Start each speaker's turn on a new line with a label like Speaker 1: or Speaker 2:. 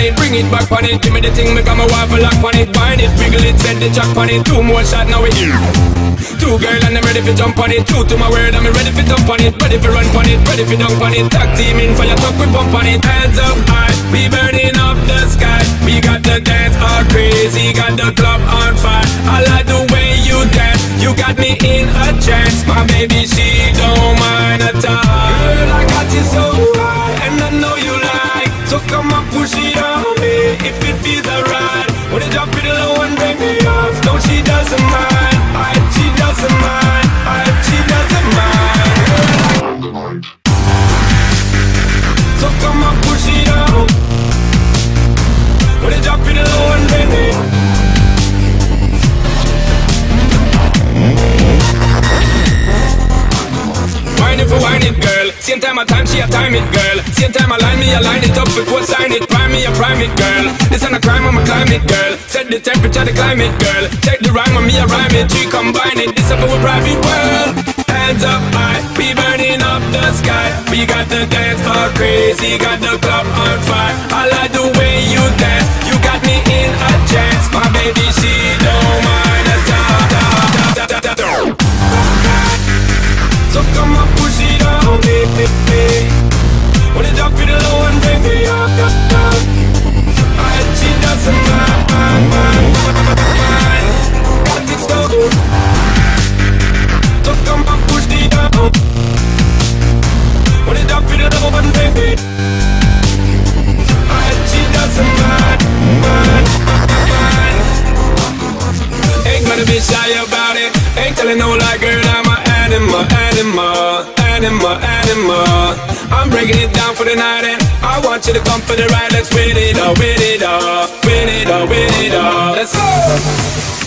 Speaker 1: it, bring it back on it. Give me the thing, make my wife a lock on it. Bind it, wiggle it, set the jack on it. 2 more shots, now it. 2 girl and I'm ready for jump on it. True to my word, I'm ready for jump on it. Ready for run on it, ready for dunk on it. Tag team in for your talk, we bump on it. Hands up high, we burning up the sky. We got the dance all crazy, got the club on fire. I like the way you dance, you got me in a trance. My baby, she don't mind at all. Girl, I got you so high, and I know you like. So come on, push it on me, if it feels alright. Wanna drop it low and break me off. No, she doesn't mind, she doesn't mind, she doesn't mind. So come on, push it on. Wanna drop it low and break me off. Wine it for wine it, girl. Same time I time, she a time it, girl. Same time I line me, I line it up before sign it. Prime me, I prime it, girl. This ain't a crime, I'ma climb it, girl. Set the temperature, the climate, girl. Take the rhyme on me, I rhyme it. We combine it, this up our private world. Hands up high, we burning up the sky. We got the dance all crazy, got the club on fire. I like the way you dance, you got me in a trance. My baby, she don't mind at all. So come on, push it on me, baby. Wanna drop it low and bring me up, she doesn't mind. Got it so good. So come on, push it on. Wanna drop it low and bring me up, she doesn't mind. Ain't gonna be shy about it. Ain't telling no lie, girl, I'm a animal. I'm breaking it down for the night and I want you to come for the ride. Let's win it all, win it all, win it all, win it all. Let's go.